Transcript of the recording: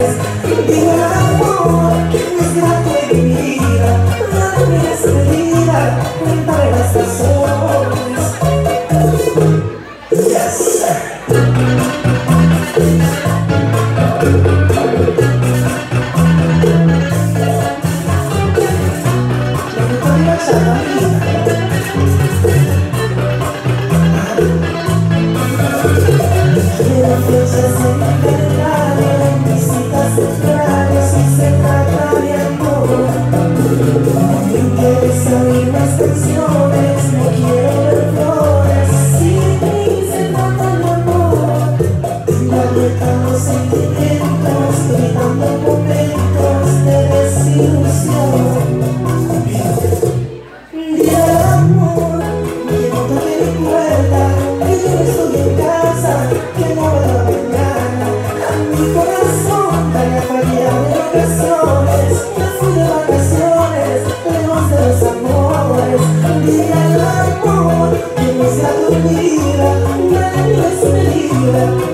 Dime al amor que es grato en mi vida, dame mi despedida, cuéntame las razones. Yes, sir. Quiero flechas en mi calendario, visitas tempranas y se trata de amor. No me interesa oír las canciones, no quiero ver flores, si me se trata de amor. Tengo abiertos los sentimientos, gritando momentos de desilusión. Dile al amor que no toque mi puerta, que yo no estoy en casa, que no vuelva mañana. A mi corazón tan fallado en ocasiones, me fui de vacaciones, lejos de los amores. Dile al amor que no sea tu vida, dale mi despedida.